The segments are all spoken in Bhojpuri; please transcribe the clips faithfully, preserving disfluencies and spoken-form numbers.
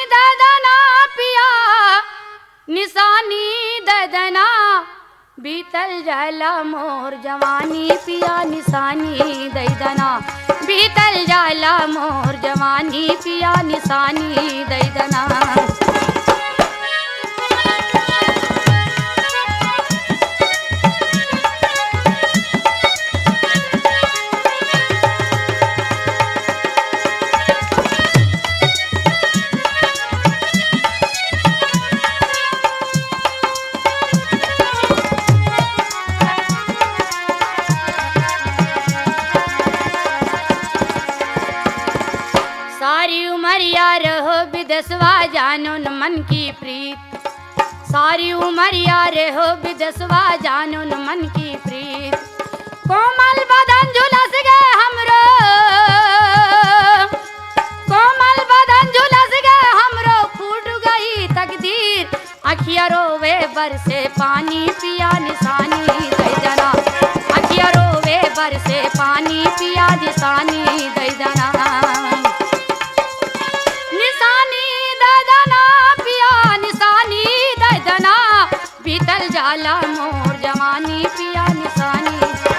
ददना पिया निशानी ददना बीतल जाला मोर जवानी पिया निशानी ददना बीतल जाला मोर जवानी पिया निशानी ददना। सारी उमरिया रहो विदेशवा जानो न मन की प्रीत सारी उमरिया रहो विदेशवा जानो न मन की प्रीत कोमल बदन झुलस गए हमरो कोमल बदन झुलस गए हमरो फूट गई तकदीर अखिया रोवे बरसे पानी पिया निशानी ददना अखिया रोवे बरसे पानी पिया निशानी ददना। बीतल जाला मोर जवानी पिया निशानी।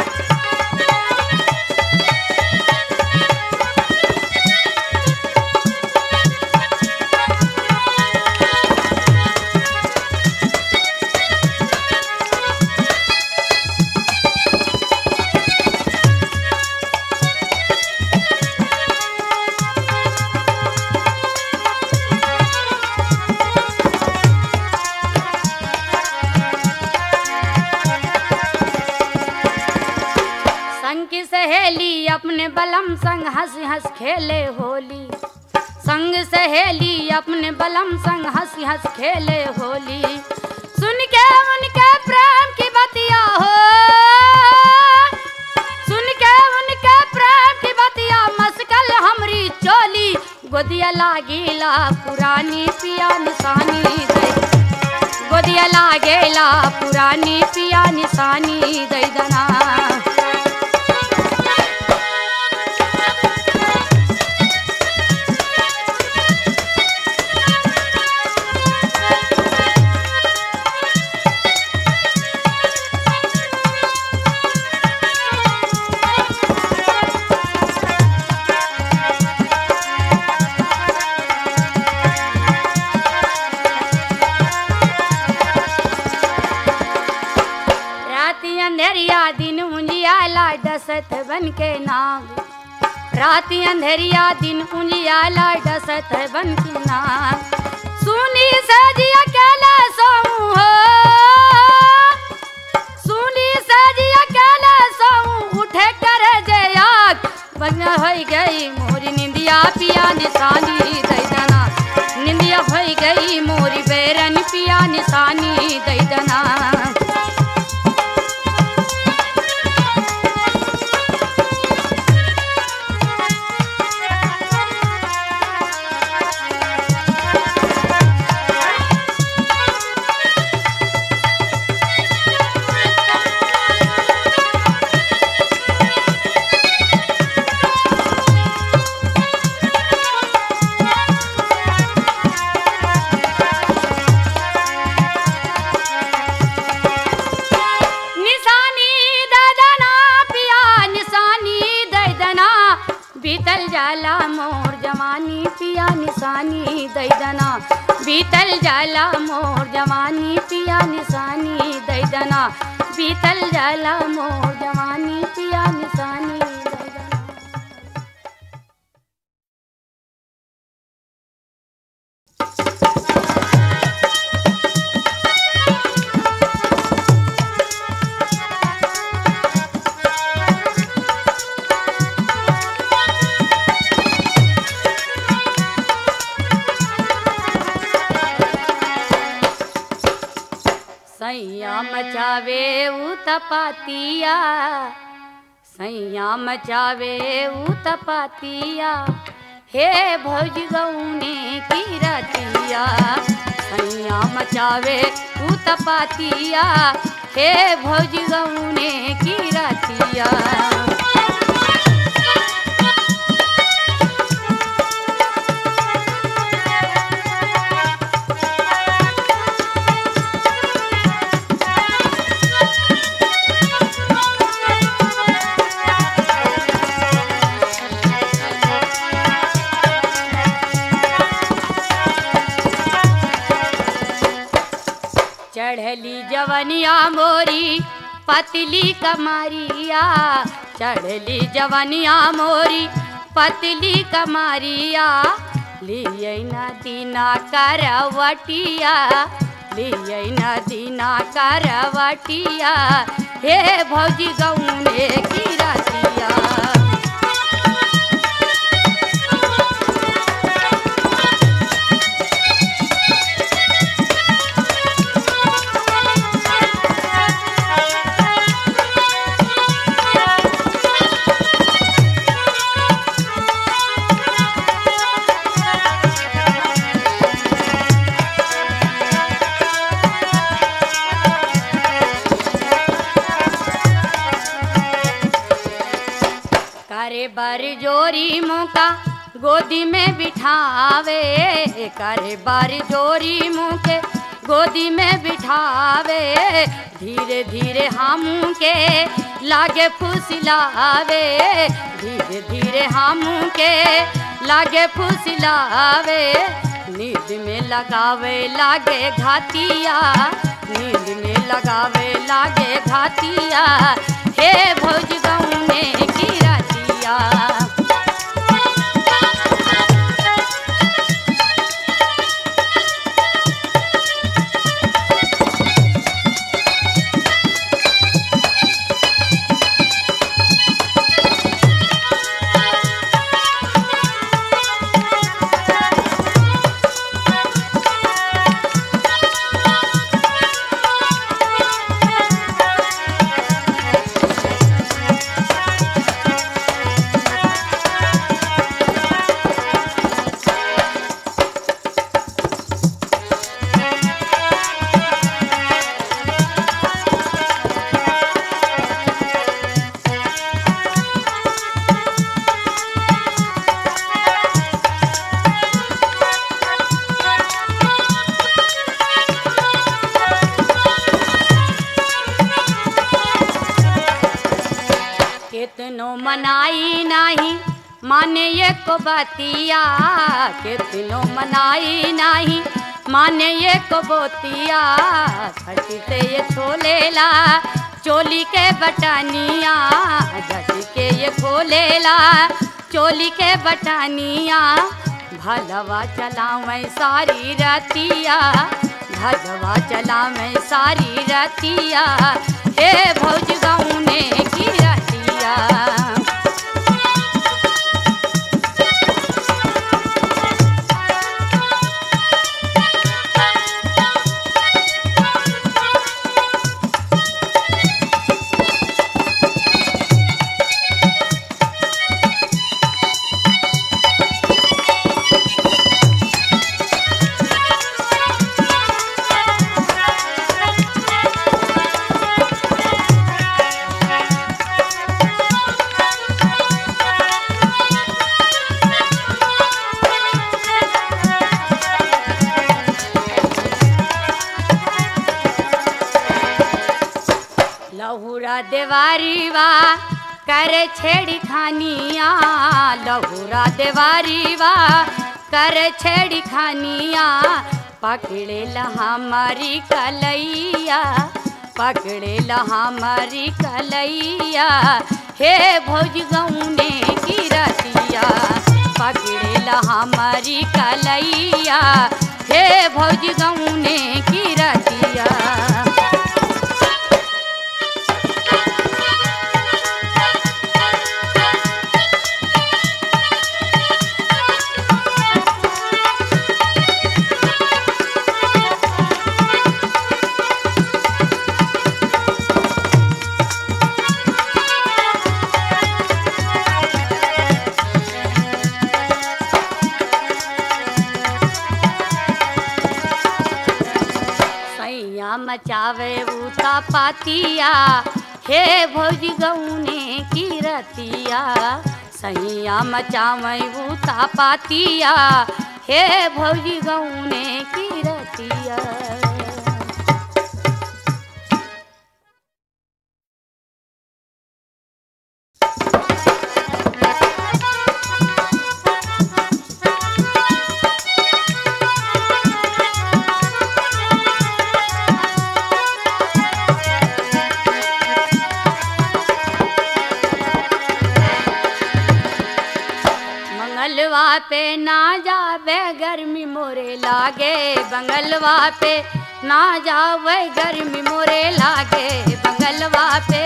सहेली अपने बलम संग हंस हंस खेले होली संग सहेली अपने बलम संग हंस हंस खेले होली सुन के उनके प्रेम की बतिया हो सुन के उनके प्रेम की बतिया मस्कल हमरी चोली गोदिया लागेला पुरानी पिया निशानी गोदिया लागेला पुरानी पिया निशानी ददना। अंधेरिया दिन उंजियाला डसत बन के नाग राती अंधेरिया दिन उंजियाला डसत बन के नाग सुनी सजी अकेला सोऊं हो सुनी सजी अकेला सोऊं उठे कर जयाग बन हो गई मोरी निंदिया पिया निशानी ददना निंदिया हो गई मोरी बेरन पिया निशानी ददना। बीतल जाला मोर जवानी पिया निशानी ददना बीतल जाला मोर जवानी पिया निशानी ददना बीतल जाला मोर जवानी पिया निशानी ददना। सैया मचावे उतपातिया सैया मचावे उतपातिया हे भौज गौने की रतिया सैया मचावे उतपातिया हे भौज गौने की रतिया। चढ़ली जवनिया मोरी पतली कमरिया, चढ़ली जवनिया मोरी पतली कमरिया, लिए नदीना करवटिया, लिए नदीना करवटिया, हे भौजी गौने की रतिया। करे बर जोरी मुका गोदी में बिठावे, करे बर जोरी मुके गोदी में बिठावे, धीरे धीरे हम के लागे फुसलावे, धीरे धीरे हम के लागे फुसलावे, नींद में लगावे लागे घातिया, नींद में लगावे लागे घातिया, हे भौज गौने की रतिया। कितनो मनाई नहीं माने ये को बतिया, कितनो मनाई नहीं माने ये को बोतिया, छठी से ये खोलेला चोली के बटनिया, झटी के ये खोलेला चोली के बटनिया, भलवा चला मैं सारी रतिया, भलवा चला मैं सारी रतिया, हे भौज गौने की रतिया। लहुरा देवारी वा करे छेड़ी खानिया, लहुरा देवारी वा करे छेड़ी खानिया, पकड़े ला हमारी कलैया, पकड़े ला हमारी कलैया, हे भौज गौने की रतिया, पकड़े ला हमारी कलैया, हे भौज गौने की रतिया। मचावे उता पातिया, हे भौज गौने की रतिया, सैया मचावे उता पातिया, हे भौज गौने की रतिया। पे ना जावे गर्मी मोरे लागे, बंगलवा पे ना जावे गर्मी मोरे लागे, बंगलवा पे।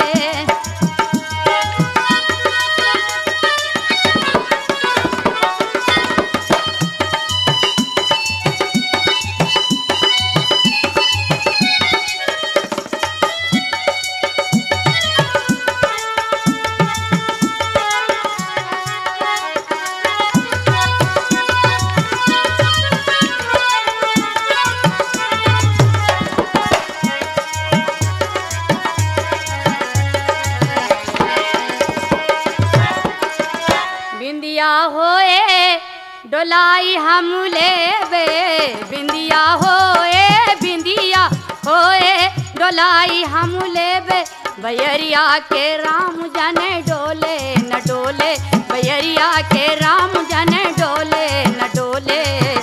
बिंदिया होए डोलाई हम लेबे, बिंदिया होए बिंदिया होए डोलाई हम लेबे, बैरिया के राम जाने डोले न डोले, बैरिया के राम जाने डोले न डोले।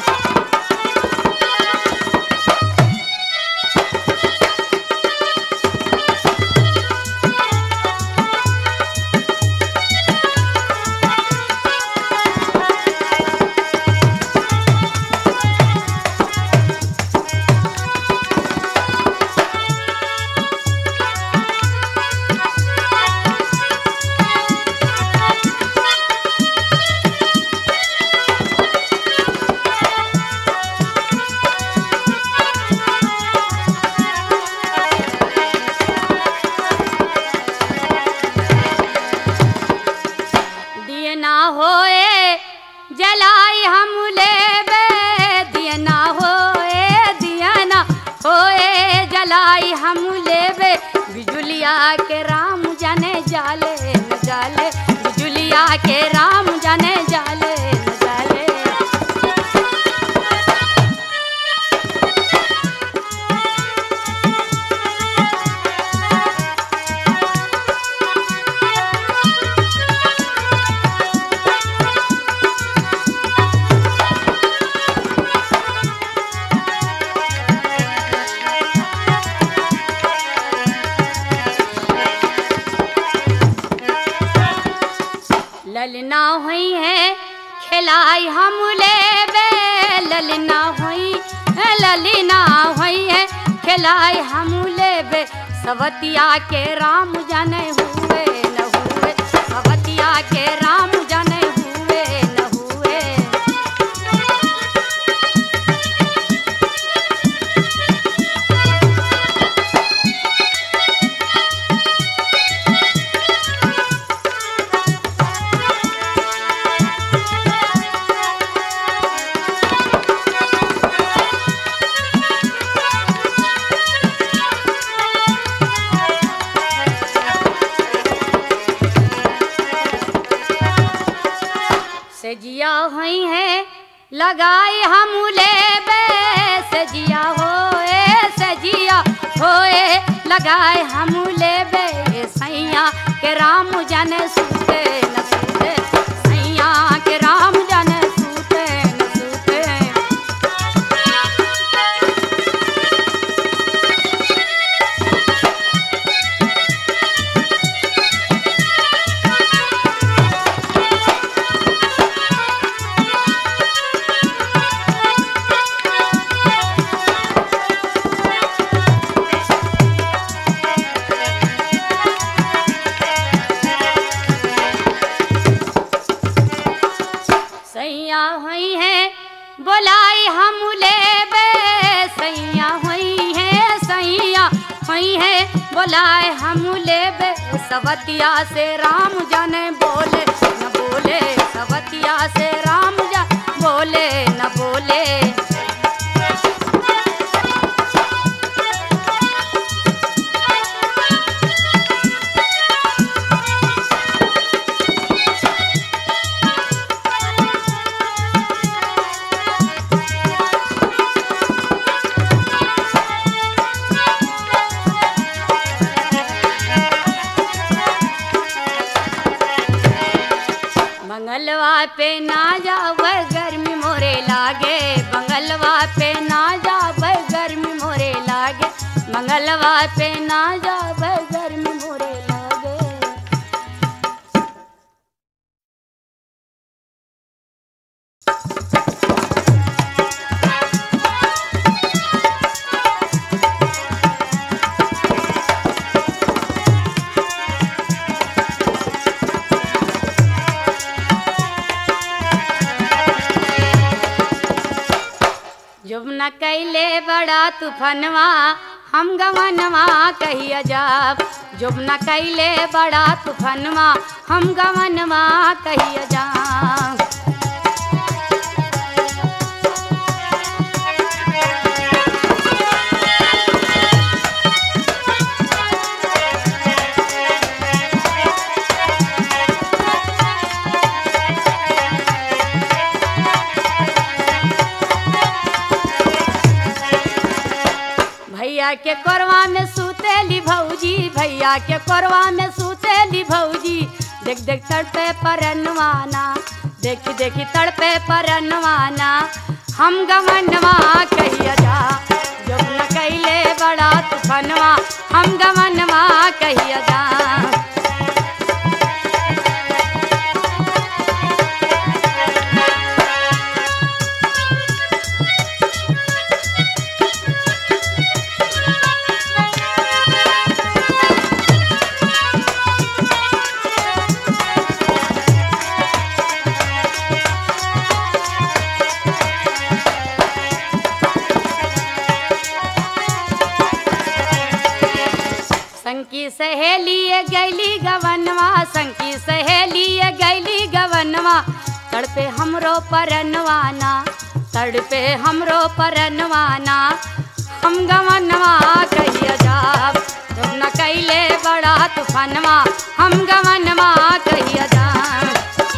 दियना होए जलाई हम लेबे, दियना होए दियना होए जलाई हम लेबे, बिजुलिया के राम जाने जाले न जाले, बिजुलिया के राम जाने जाले न जाले। ललना हुई है खिलाई हम लेबे, ललना हुई है ललना हुई है खिलाई हम लेबे, सवतिया के राम जाने हुए न हुए, सवतिया के राम जाने हुए न हुए। सजिया हुई है लगाई हम लेबे, सजिया होए सजिया होए लगाए हम लेबे, सैया के राम जाने सूते न सूते, सैया के राम जाने सूते न सूते। सैया हुई है बोलाई हम लेबे, सैया हुई है सैया हुई है बोलाए हम लेबे, सवतिया से राम जाने बोले न बोले, सवतिया से राम जा बोले न बोले। बंगलवा पे ना जावे गर्मी मोरे लागे, बंगलवा पे ना जावे गर्मी मोरे लागे, बंगलवा पे ना जावे गर्मी मोरे लागे। जुब न कैले बड़ा तूफानवा हम गवनवा कहिया जाब। जुब न कैले बड़ा तूफानवा हम गवनवा कहिया जाब। भैया के कोरवा में सूतेली भौजी, भैया के कोरवा में सूतेली भौजी। देख देख तड़पे परनवाना, देखी देखी तड़पे परनवाना हम गवनवा कहिया जा। जब न कैले बड़ा तूफानवा हम गवनवा कहिया जा। संकी सहेली गैली गवनवा, संकी सहेली गैली गवनवा। तड़पे हमरो परनवाना, तड़पे हमरो परनवाना हम गवनवा कहिया जाब। जब न कैले बड़ा तूफानवा हम गवनवा कहिया जाब।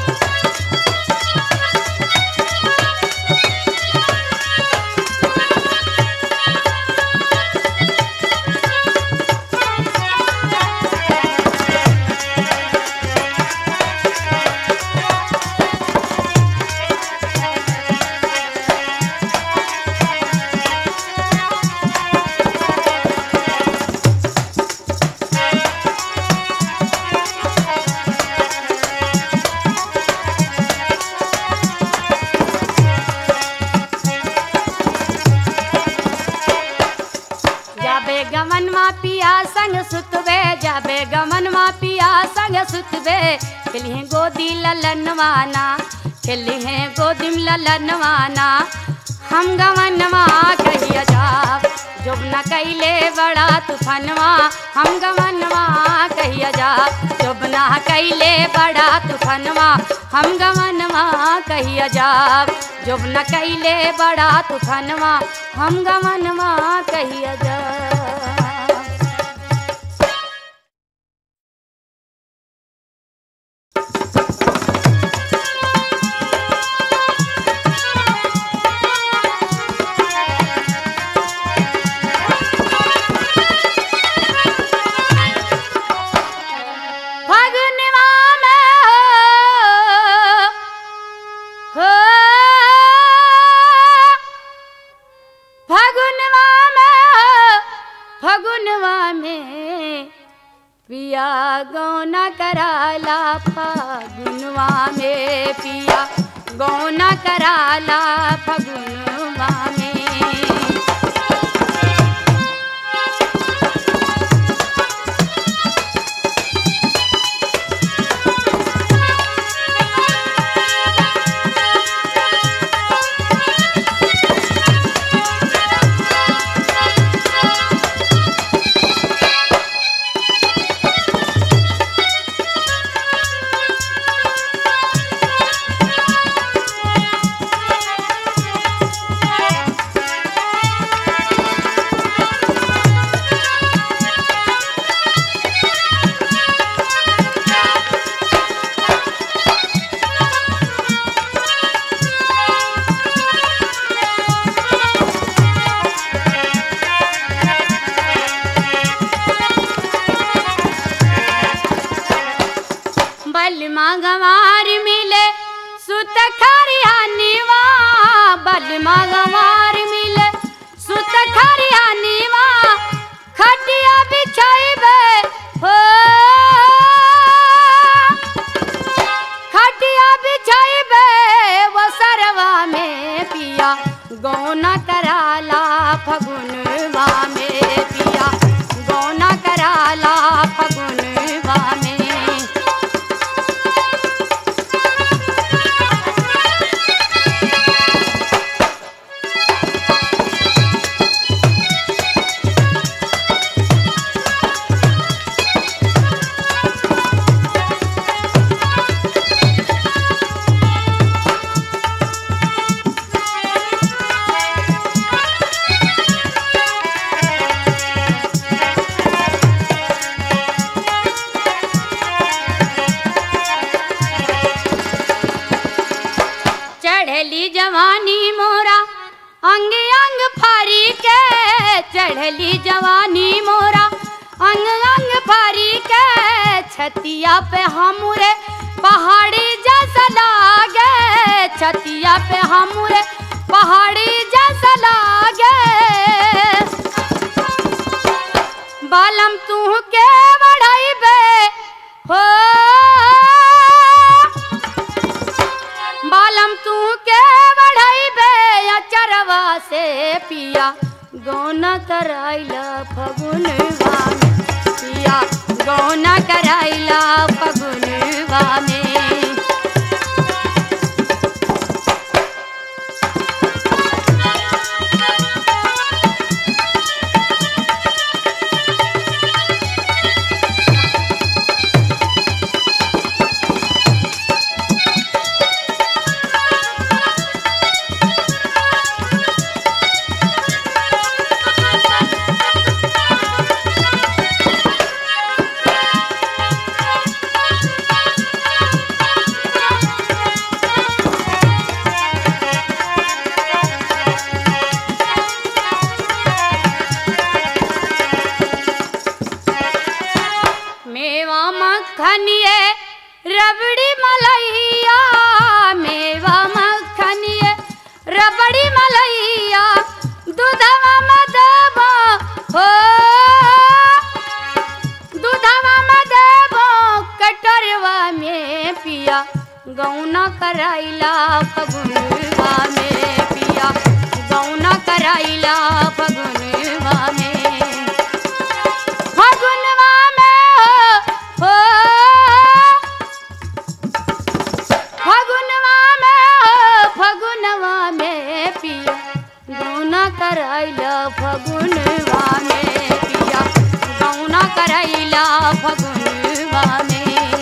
गवनवा पिया संग सुतबे, जाबे गवनवा पिया संग सुतबे। खेली गोदी ललनवाना, खेली गोदी ललनवाना हम गवनवा कहिया जाब। जब न कैले बड़ा तूफानवा हम गवनवा कहिया जाब। जब न कैले बड़ा तूफानवा हम गवनवा कहिया जाब। जब न कैले बड़ा तूफानवा हम गवनवा कहिया जाब। पिया गौना कराला फगुनवा में, पिया गौना कराला फगुनवा में। बलमा गंवार मिले सुत खरियानीवा, बलमा गंवार मिले सुत खरियानीवा। खटिया बिछाइबे हो, खटिया बिछाइबे वो सरवा में। पिया गौना कराला फगुनवा में, पिया गौना कराला फगुनवा में। अंग फारी के चढ़ली जवानी मोरा, अंग अंग फारी के छतिया पे हमरे पहाड़ी जैसा लागे, छतिया पे हमरे पहाड़ी जैसा लागे। बालम तू के बढ़ाई बे हो, बालम तू के बढ़ाई बे अचरवा से पिया गौना कराइला फगुनवा में, पिया गौना कराइला फगुनवा में। मक्खनिए रबड़ी मलैया, मेवा मक्खनिए रबड़ी मलैया, दूधवा में देबो हो, दूधवा में देबो कटरवा में पिया गौना कराइला फगुनवा में, पिया गौना कराइला फगुनवा में। फगुनवा में हो, फगुनवा में हो, फगुनवा में पिया गौना कराइला फगुनवा में, पिया गौना कराइला फगुनवा में।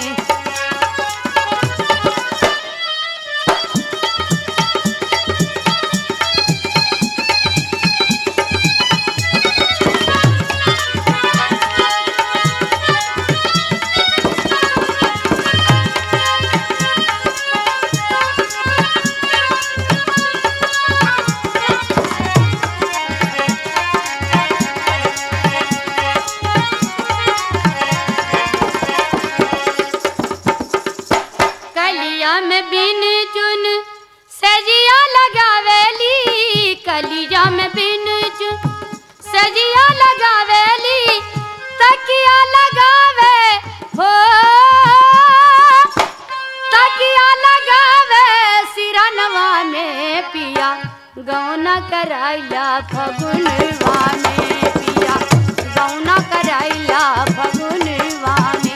में बिन चुन सजिया लगावेली, कलिया में बिन चुन सजिया लगावेली, तकिया लगावे हो, तकिया लगावे सिरनवा में पिया गौना कराइला फगुनवा में, पिया गौना कराइला फगुनवा में।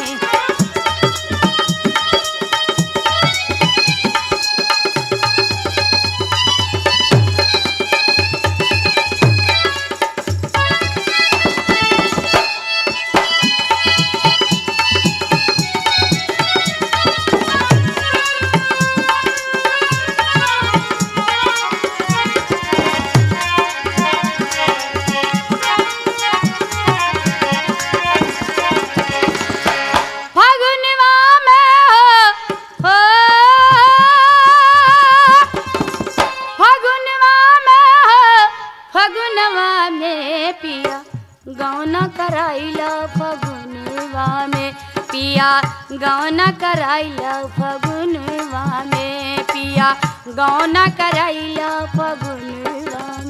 गौना कराइला फगुनवा में, पिया गौना कराइला फगुनवा में, पिया गौना कराइला फगुनवा में।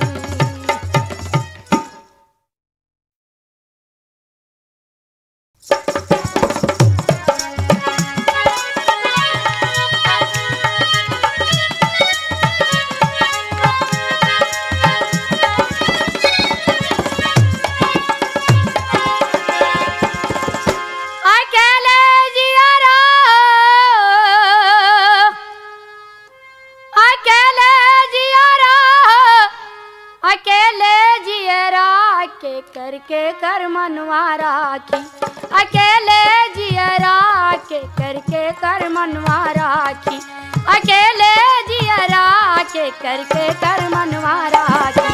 के करके कर मनवा राखी, अकेले जियरा के करके कर मनवा राखी, अकेले जियरा के करके कर मनवा राखी।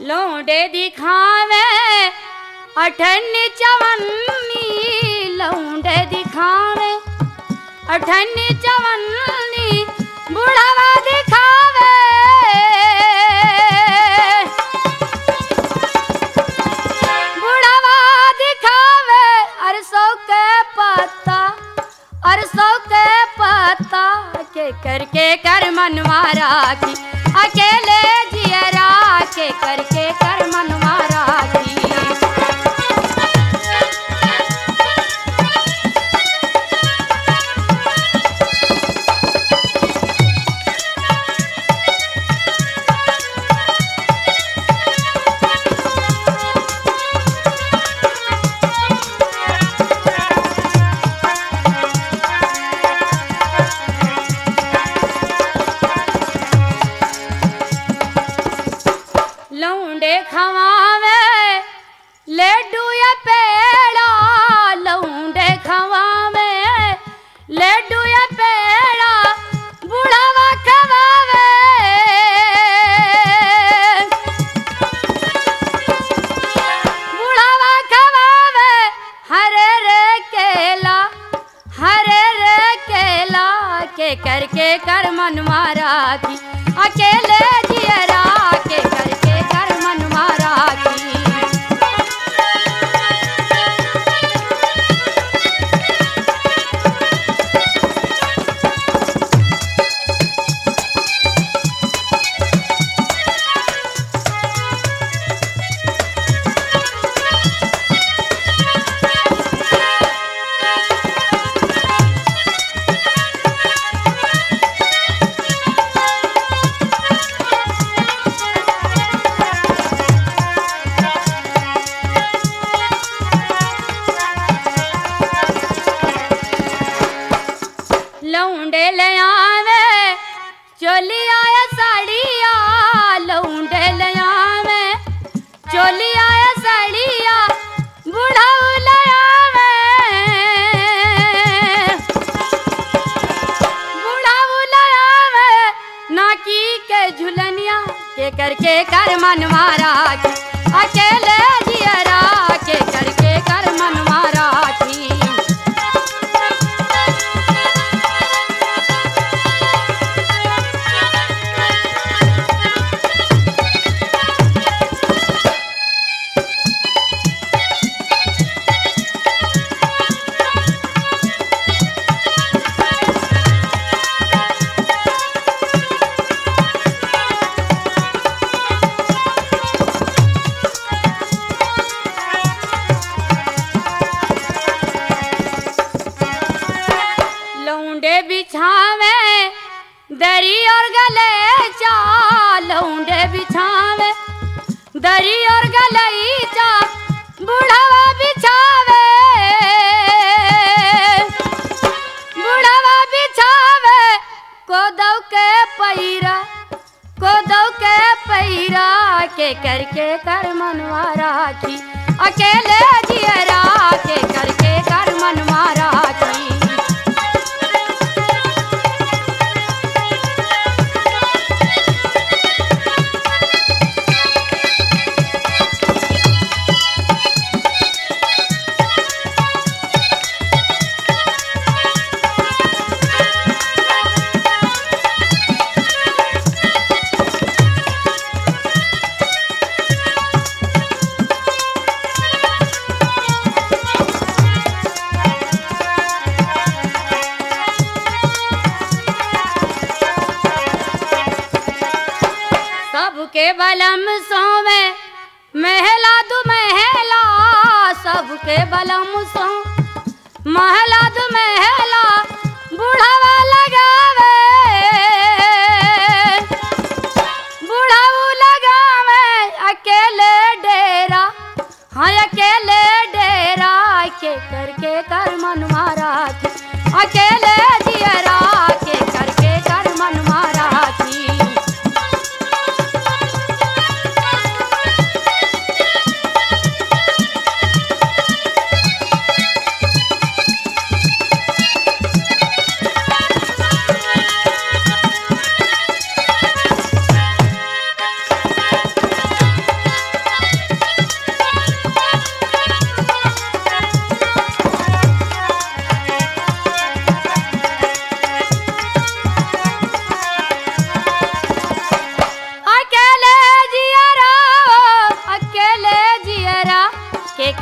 लौंडे दिखावे अठन्नी चवन्नी, लौंडे दिखावे अठन्नी चवन्नी, बुढ़ावा दिखावे बुढ़ावा दिखावे अरसों के पत्ता, अरसों के पत्ता के करके कर मनवारा की, अकेले जियरा के करके कर मनवारा की। लौंडे खवावे लड्डू या पेड़ा, लौंडे खवावे लड्डू या पेड़ा, बुढ़ावा खवावे बुढ़ावा खवावे हरे रे केला, हरे रे केला के करके कर मनवारा की, अकेले जियरा के करके कर मनवारा की। लौंडे ले आवे चोली आया साड़िया, लौंडे ले आवे चोली आया साड़िया, बुढ़ाऊ ले आवे बुढ़ाऊ ले आवे नाकी के झुलनिया के करके कर मनवारा की, अकेले जियरा के करके कर मनवारा की। लौंडे बिछावे दरी और गलेचा, लौंडे बिछावे दरी और गलीचा, बुढ़ावा बिछावे बुढ़ावा बिछावे कोदौ के पैरा, कोदौ के पैरा के करके कर मनवारा की, अकेले जियरा के करके कर मनवारा की। सबके बलम सोवे महला दु महला, सबके बलम सो महला दु महला, बुढ़ावा लगावे बुढ़ाऊ लगावे अकेले डेरा, हाँ अकेले डेरा के करके कर मनवारा की, अकेले जियरा के करके कर मनवारा की।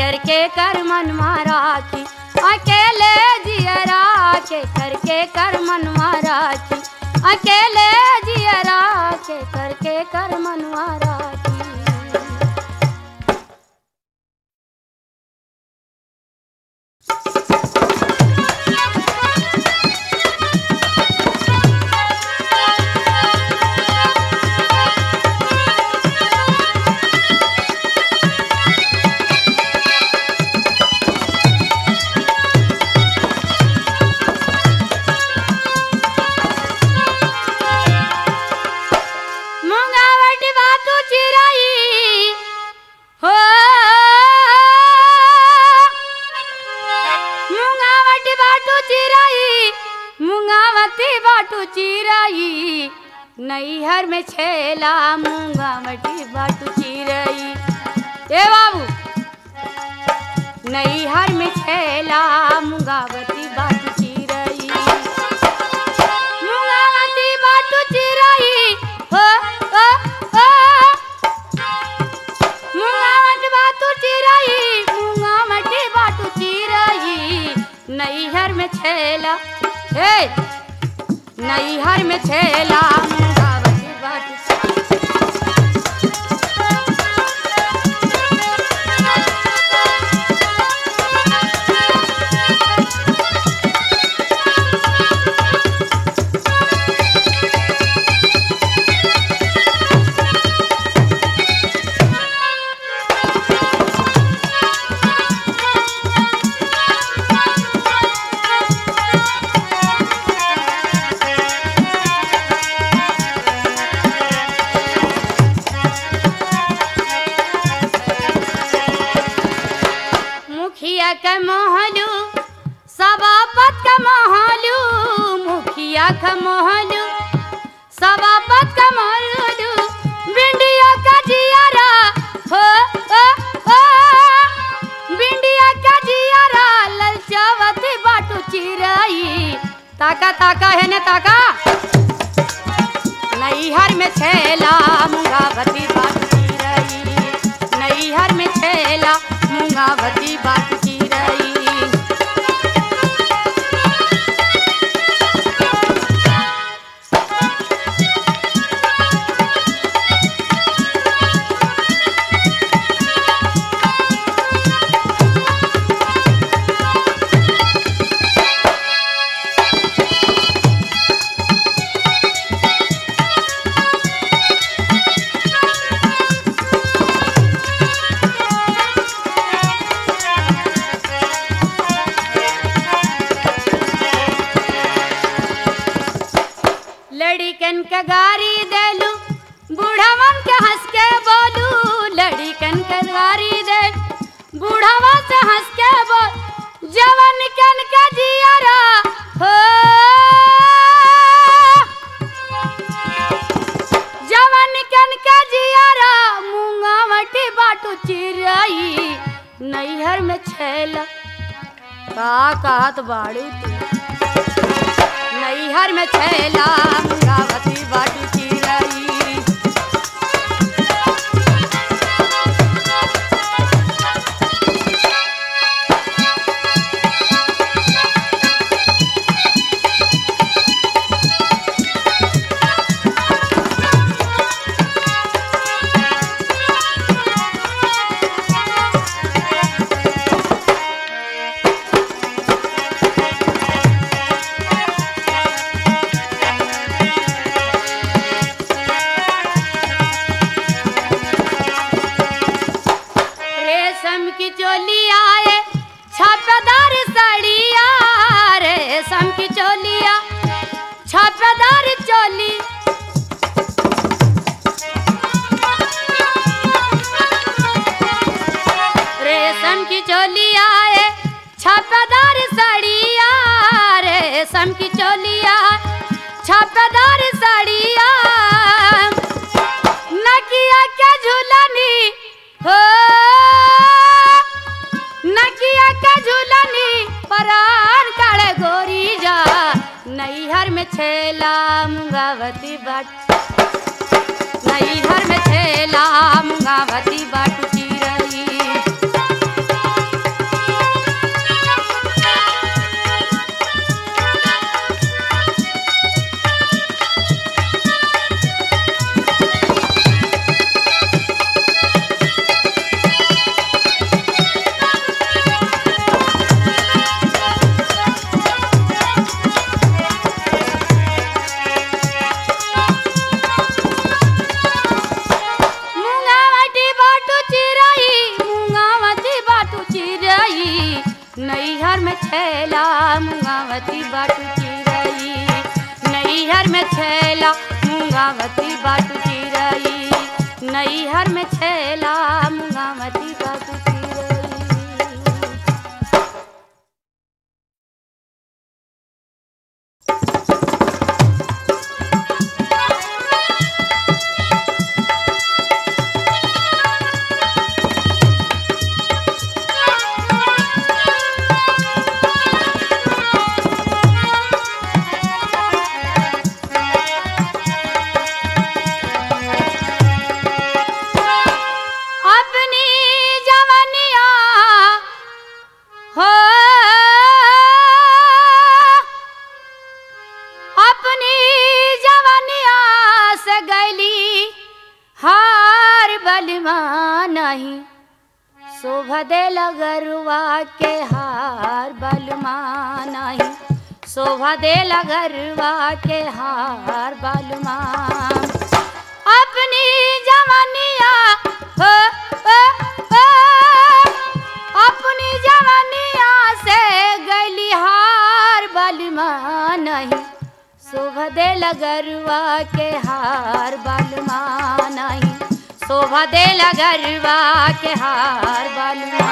करके कर मन राखी, अकेले जियरा के करके कर मन राखी, अकेले जियरा के करके कर मन राखी। बाटू चिराई नैहर में छेला मूंगावटी बाटू चिराई। ए बाबू नैहर में छेला मूंगावती बाटू चिराई, मूंगावती बाटू चिराई हो ओ ओ मूंगावटी बाटू चिराई, मूंगावटी बाटू चिराई नैहर में छेला। ए नैहर में छेला मूंगावती बाटू का मोहलू सभापत का मोहलू, मुखिया का मोहलू सभापत का मोहलू, बिंडिया का जियारा हो ओ ओ बिंडिया का जियारा ललचावती बाटू चिराई। ताका ताका है ने ताका नैहर में छेला मूंगावती बाटू चिराई, नैहर में छेला मूंगावती बाटू चिराई। लड़िकन के गारी देलू बूढ़ावन के हंस के बोलू, लड़िकन के गारी दे बूढ़ावा से हंस के बोल, जवन कन का जियारा हो जवन कन का जियारा मूंगावटी बाटू चिराई नैहर में छेला। का कहत बाड़ू तू नैहर में छेला मूंगावती बाटू चिराई। रेशम की चोली आए छापेदार साड़िया, रेशम की चोलिया छापेदार चोली, रेशम की चोली आए छापेदार साड़िया, रेशम की चोलिया छापेदार साड़िया, नकिया के झूलनी हो नकिया का झूलनी परान काले गोरी जा नैहर में छेला मूंगावती बाटू, नैहर में छेला मूंगावती बाटू चिराई। छैला मूंगावती बाटू चिरई, नैहर में छैला मूंगावती बाटू चिरई, नैहर में छैला मूंगावती बाटू चिरई। नहीं शोभा देला गरुआ के हार बलमा नहीं, शोभा देला गरुआ के हार बलमा। अपनी जवानिया हो, हो, हो, अपनी जवानिया से गली हार बलमा नहीं, शोभा देला गरुआ के हार बलमा नहीं, शोभा देला गरुआ के हार बलमा।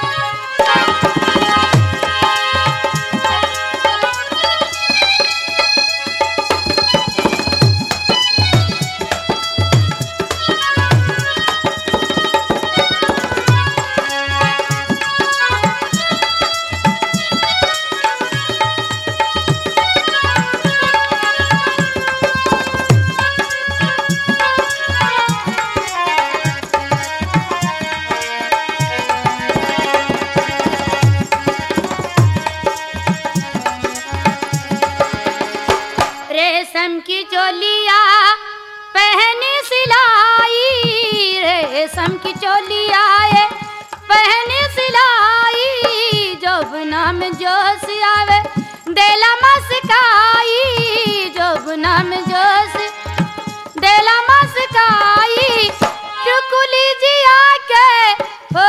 रेशम की चोलिया पहनी सिलाई, रेशम की चोलिया पहनी सिलाई, जोबना में जोश आवे देला मस्काई, जोबना में जोश देला मस्काई। टुकुली जिया के हो,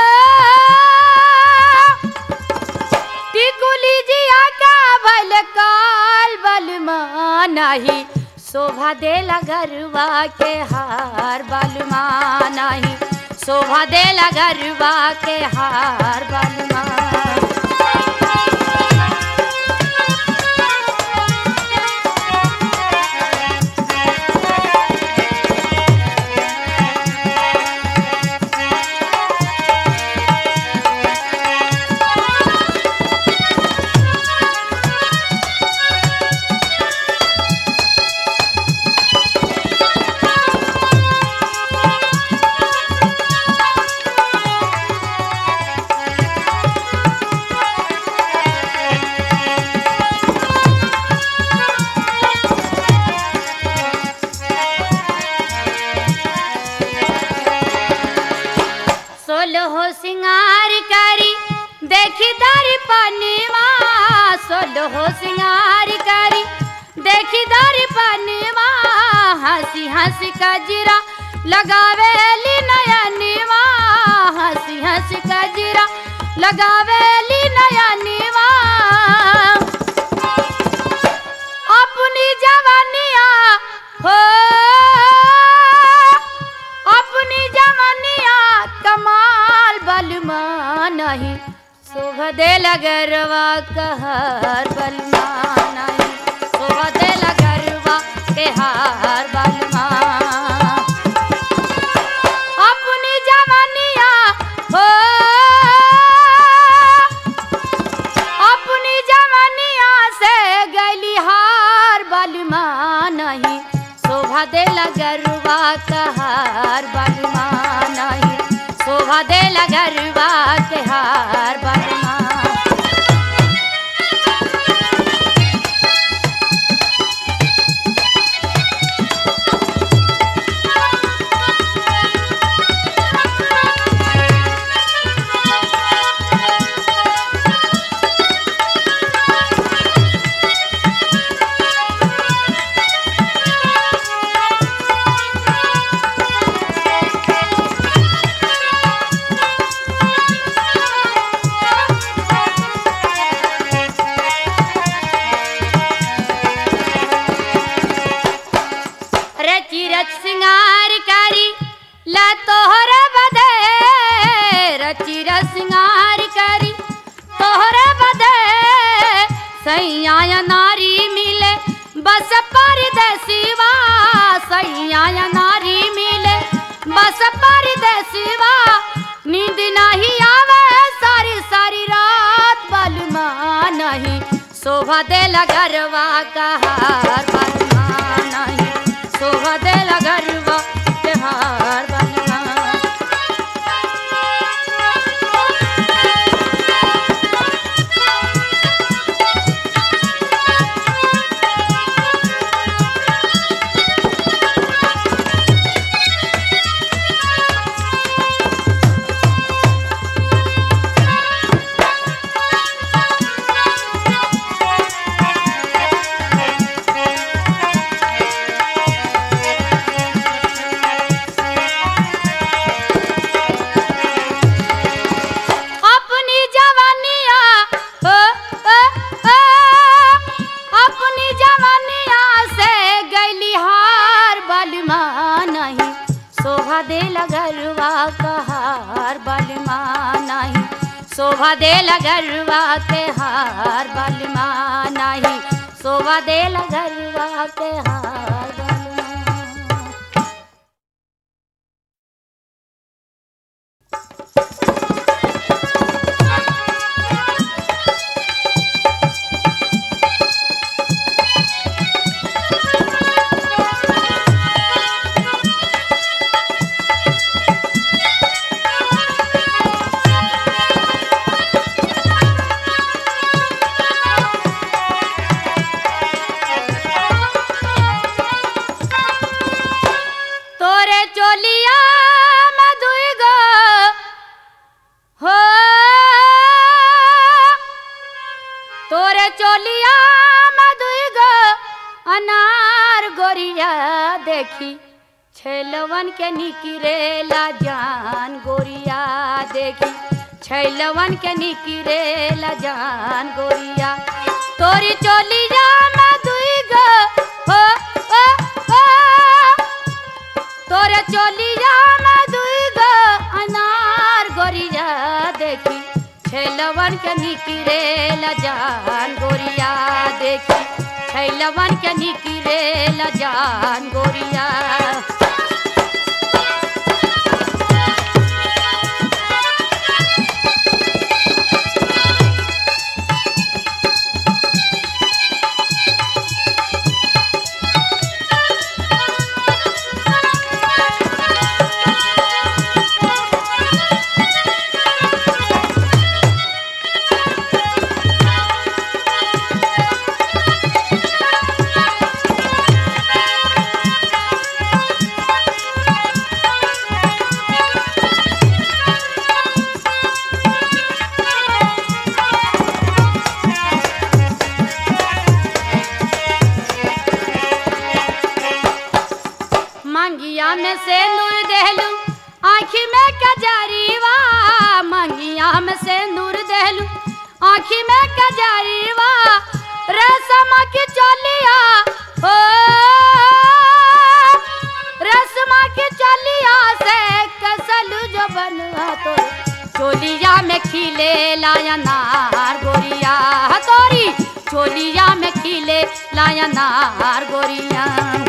टिकुली जिया का भल काल बलमा नहीं, शोभा देला गरुआ के हार बलमा नहीं, शोभा देला गरुआ के हार बलमा। सोलहो सिंगार करी देखी दर्पणवा, सोलहो सिंगार करी देखी दर्पणवा, हंसी हंसी कजरा लगावेली नयनवा, हंसी हंसी कजरा लगावेली नयनवा। अपनी जवानिया हो, अपनी जवानिया कमाल बलमा नहीं, शोभा देला गरुआ के हार बलमा नहीं, शोभा देला गरुआ के हार बलमा। अपनी जवानिया हो, अपनी जवानिया से गली हार बलमा नहीं, शोभा देला गरुआ के हार बलमा नहीं, शोभा देला गरुआ के हार बलमा। परदेसिवा नींद नहीं आवे सारी सारी रात बलमा नहीं शोभा देला घरवा का हार बलमा नहीं शोभा देला घरवा के हार बलमा। शोभा देला घरवा का हार बलमा नहीं शोभा देला घरवा के हार बलमा नहीं शोभा देला घरवा के हार बलमा। चोलिया में दुई गो हो तोरे चोलिया में दुई गो अनार गोरिया देखी छैलवन के निकिरेला जान गोरिया देखी छैलवन के निकिरेला जान गोरिया तोरी चोलिया में दुई गो हो ओ ओ तोरे चोलिया में दुई गो अनार गोरिया देखी छैलवन के निकिरेला जान गोरिया देखी छैलवन के निकिरेला जान गोरिया। मंगिया में से नूर देहलू आँखी में कजरीवा मंगिया में से नूर देहलू आँखी में कजरीवा रेशमा की चोलिया हो रेशमा की चोलिया से कसलू जो बनवा तो चोलिया में खिले लाया नार गोरिया तोरी चोलिया में खिले लाया नार गोरिया।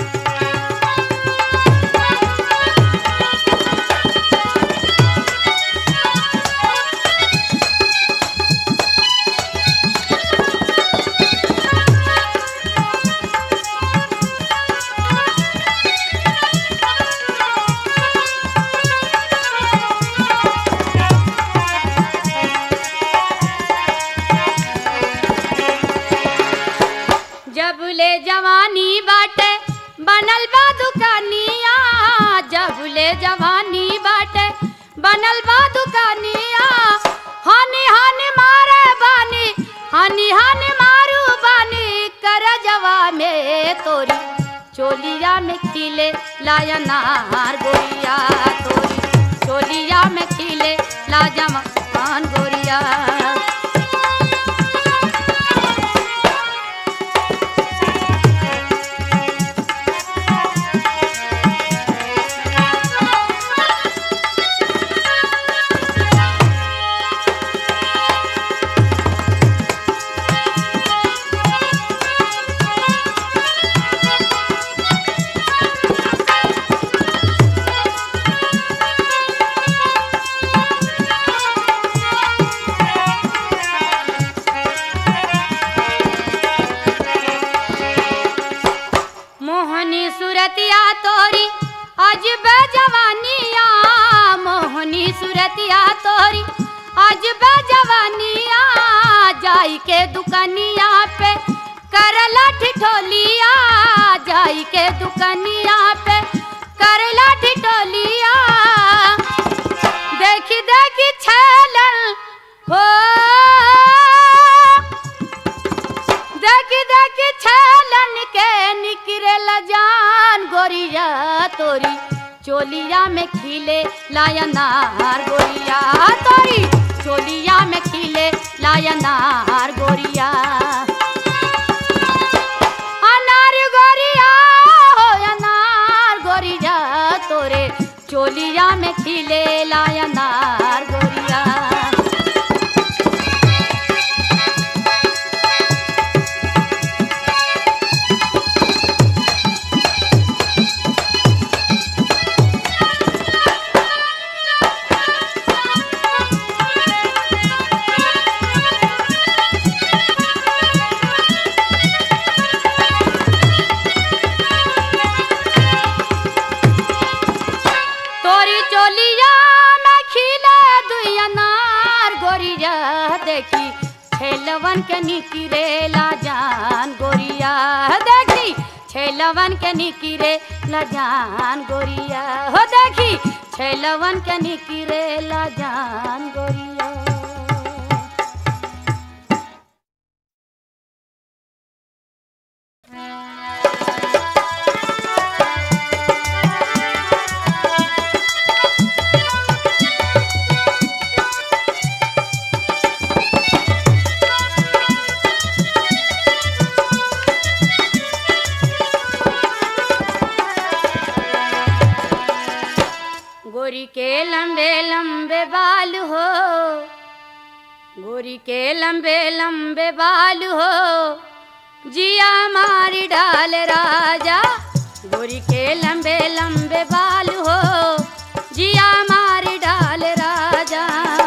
जब ले जवानी बाटे बनल बा दुकानिया जब ले जवानी बाटे बनल बा दुकानिया हानि हानि मारे बानी हानि हानि मारू बानी कर जवा में तोरी चोलिया में खिले लाया नार गोरिया तोरी चोलिया में खिले ला जमान गोरिया। सूरतिया तोरी आज जवानिया जाई के दुकनिया पे करला ठिठोलिया जाई के दुकनिया पे करला ठिठोलिया देखी देखी छलन हो देखी देखी छलन के निकरेला जान गोरिया तोरी चोलिया में खिले लायनार गोरिया तोरी चोलिया में खिले लायनार गोरिया अनार गोरिया हो अनार गोरिया तोरे चोलिया में खिले लायनार गोरिया देखी छेलवन के निकिरेला जान गोरिया देखी छेलवन के निकिरेला जान गोरिया हो देखी छेलवन के निकिरेला जान गोरिया गोरी के लंबे लंबे बाल हो गोरी के लंबे लंबे बाल हो जिया मारी डाल राजा गोरी के लंबे लंबे बाल हो जिया मारी डाल राजा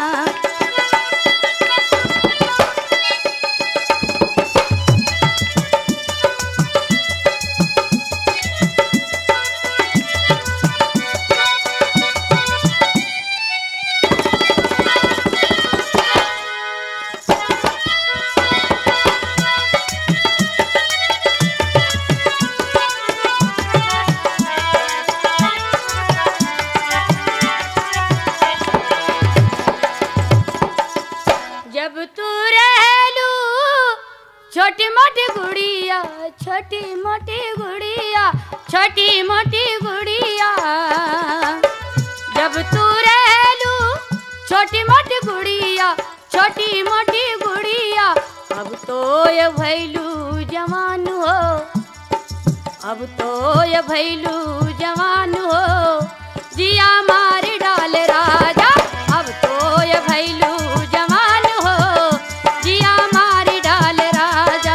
छोटी मोटी गुड़िया छोटी मोटी गुड़िया छोटी मोटी गुड़िया जब तू रहलू छोटी मोटी गुड़िया छोटी मोटी गुड़िया अब तो ये भैलू जवान हो अब तो ये भैलू जवान हो जिया मार डाल राजा अब तो ये भैलू जवान हो जिया मार डाल राजा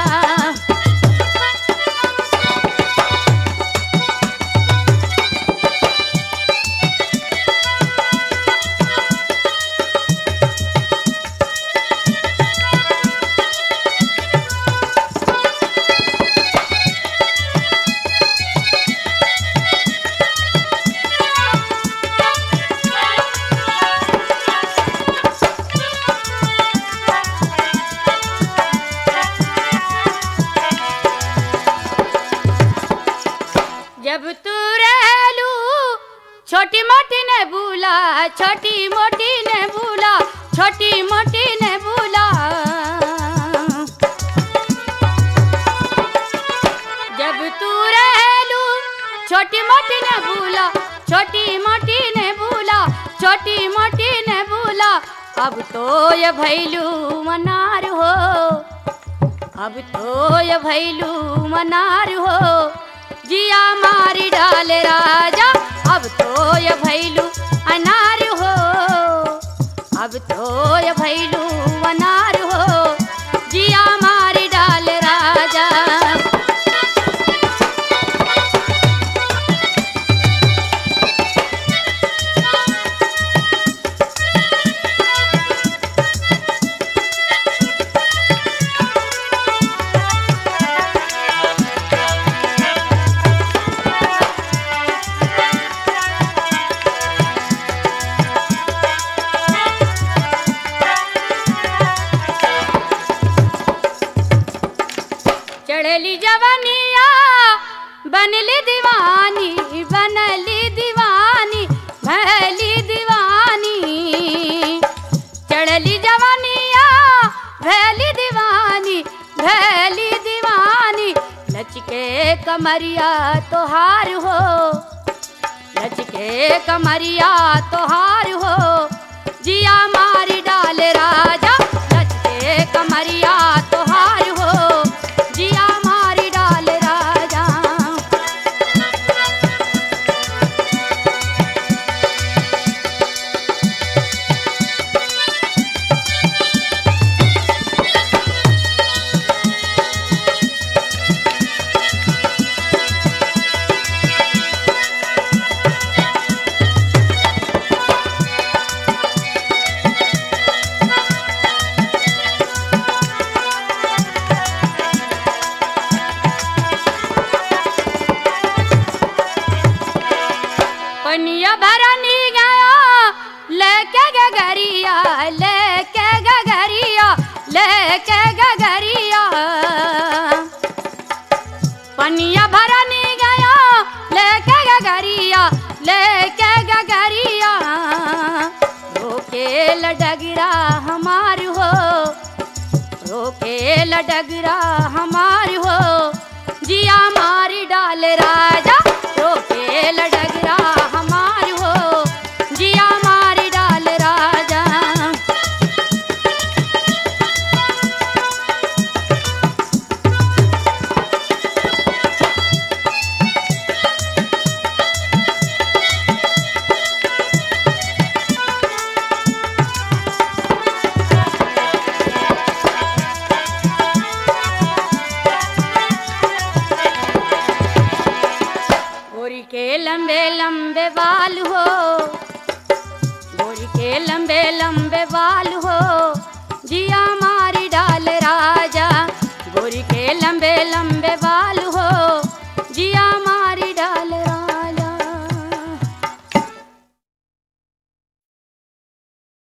जब तू रहलू छोटी मोटी ने भूला छोटी मोटी ने भूला छोटी मोटी ने भूला जब तू रहलू छोटी मोटी ने भूला छोटी मोटी ने भूला छोटी मोटी ने भूला अब तो ये भैलू मनार हो अब तो ये भैलू मनार हो जिया मारी डाल राजा अब तो ये भैलू अनार हो अब तो ये भैलू अनार हो जिया मारी डाल राजा जवनिया बनली दीवानी बनली दीवानी भैली दीवानी चढ़ली जवनिया भैली दीवानी भैली दीवानी लचके कमरिया तोहार हो लचके कमरिया तोहार हो जिया मारी डाल राजा लचके कमरिया तोहार हो जिया मारी डाल राजा। पनिया भरनी गया लेके गगरिया लेके गगरिया लेके गगरिया पनिया भरनी गया लेके गगरिया लेके गगरिया रोके लडगरा हमार हो रोके लडगरा हमार हो जिया मारी डाल राजा रोके लडगरा हमार हो जिया मारी डाल राजा। गोरी के लंबे लंबे बाल हो गोरी के लंबे लंबे बाल हो जिया